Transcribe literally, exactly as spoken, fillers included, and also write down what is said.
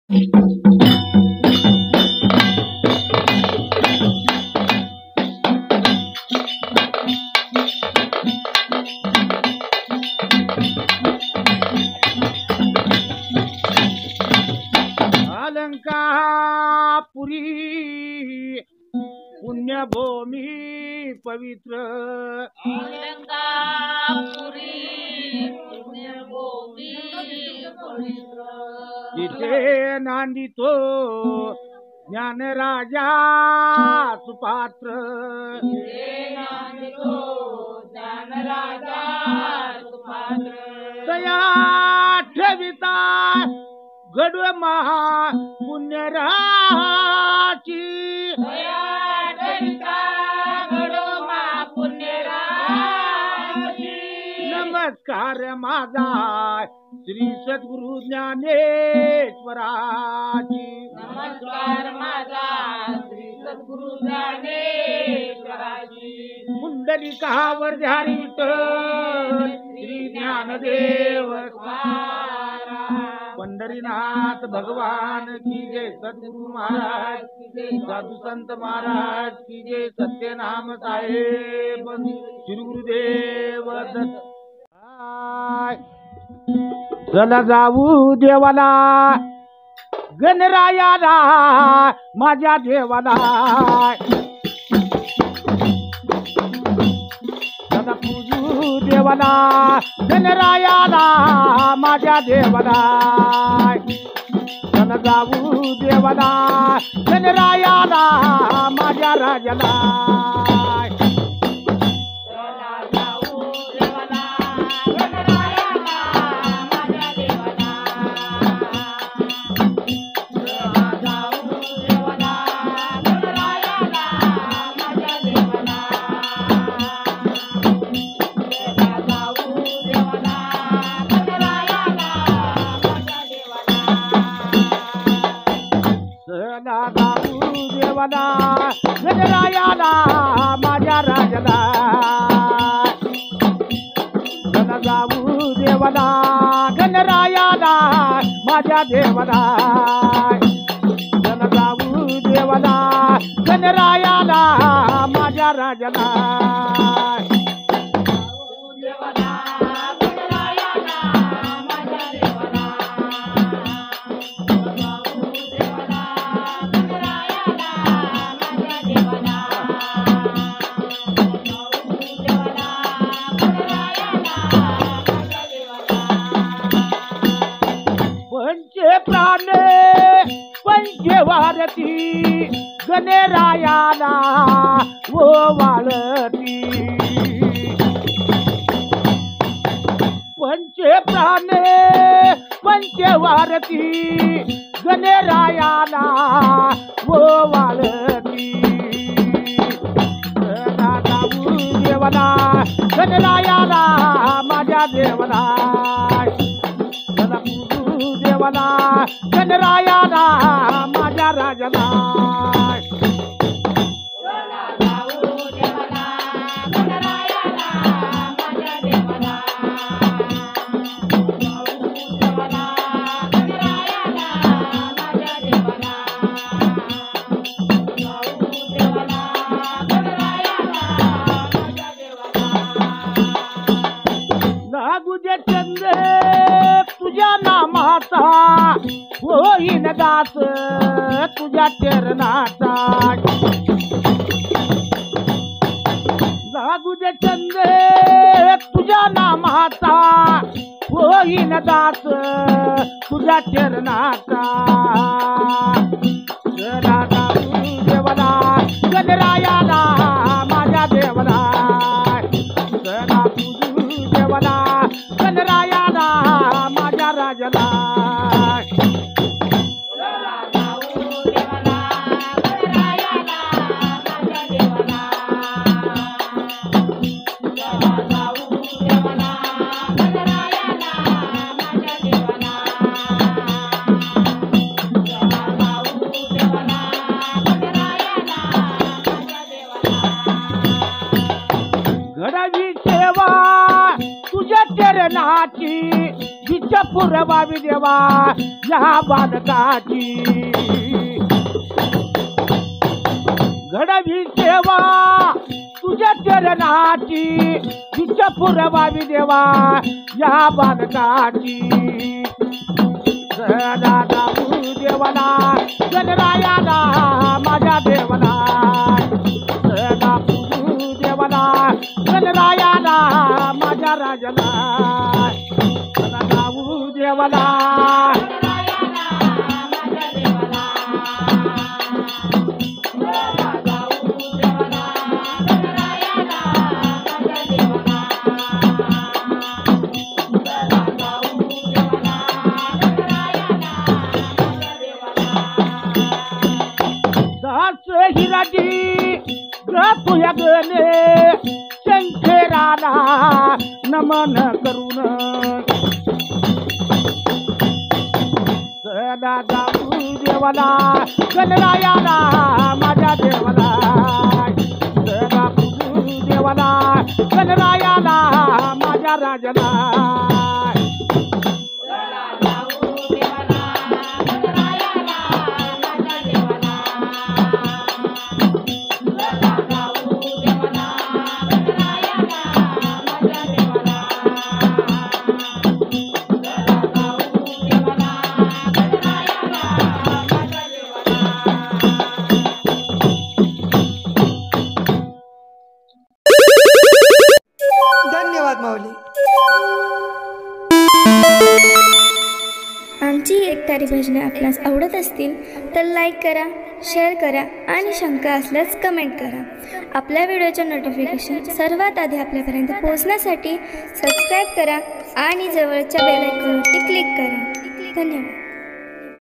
अलंकापुरी पुण्यभूमी पवित्र अलंकापुरी पुण्यभूमी पवित्र तिथे नांदितो ज्ञानराजा सुपात्र नांदितो ज्ञानराजा सुपात्र दया ठेविता गडव महा पुण्यराची दया ठेविता गडव महा पुण्यराची नमस्कार माझा श्री सद्गुरु ज्ञानेश्वराची नमस्कार माझा श्री सद्गुरु ज्ञानेश्वराची कुंडलिकावर ध्यानित श्री ज्ञानदेव पंढरीनाथ भगवान की जय, सद्गुरु महाराज की जय, साधु संत महाराज की जय, सत्यनाम साहेब श्री गुरुदेव दत्त। चला जाऊ देवाला गणरायाला माझ्या देवाला, चला पूजू देवाला गणरायाला माझ्या देवाला, चला जाऊ देवाला गणरायाला माझ्या राजाला, चला जाऊ देवाला गणरायाला माझ्या देवाला, चला जाऊ देवाला गणरायाला माझ्या देवाला, चला जाऊ देवाला गणरायाला माझ्या देवाला, चला जाऊ देवाला गणरायाला माझ्या राजाला, चला जाऊ देवाला गणरायाला माझ्या देवाला, चला जाऊ देवाला गणरायाला माझ्या राजाला, देवाला गणरायाला माझ्या देवाला, जाऊ देवाला गणरायाला माझ्या देवाला, जाऊ देवाला गणरायाला माझ्या देवाला, पंचे प्राण पंचवारती गणरायाला वो वाळती, पंचे प्राण पंचवारती गणरायाला वो वाळती, चला जाऊ देवाला गणरायाला माझ्या देवाला, चला पूजू देवाला गणरायाला माझ्या राजाला, चला जाऊ देवाला गणरायाला माझ्या देवाला, जाऊ देवाला गणरायाला माझ्या देवाला, जाऊ देवाला गणरायाला माझ्या देवाला, लागू दे चंद तुझ्या नामाचा होईन दास तुझ्या चरणाचा, लागू दे चंद तुझ्या नामाचा होईन दास तुझ्या चरणाचा, चला जाऊ देवाला गणरायाला माझ्या देवाला, चला पूजू देवाला गणरायाला माझ्या राजाला, चला जाऊ देवाला गणरायाला माझ्या देवाला, चला जाऊ देवाला गणरायाला माझ्या देवाला, चला जाऊ देवाला गणरायाला माझ्या देवाला, घडवी सेवा तुझ्या चरणाची विच पुरवावी देवा या बालकाची घडवी सेवा तुझ्या चरणाची इच्छा पुरवावी देवा या बालकाची सदा जाऊ देवाला गणरायाला माझ्या देवाला सदा पूजू देवाला गणरायाला माझ्या राजाला सदा जाऊ देवाला हिराजी तुया गणे शंकराला नमन करून सदा जाऊ देवाला गणरायाला माझ्या देवाला सदा पूजू देवाला गणरायाला माझ्या राजाला आमची एकतारी भजनं आपल्यास आवडत असतील तर लाईक करा, शेअर करा आणि शंका असल्यास कमेंट करा. आपल्या व्हिडिओचे नोटिफिकेशन सर्वात आधी आपल्यापर्यंत पोहोचण्यासाठी सबस्क्राईब करा आणि जवळच्या बेल आयकॉनवरती क्लिक करा. धन्यवाद.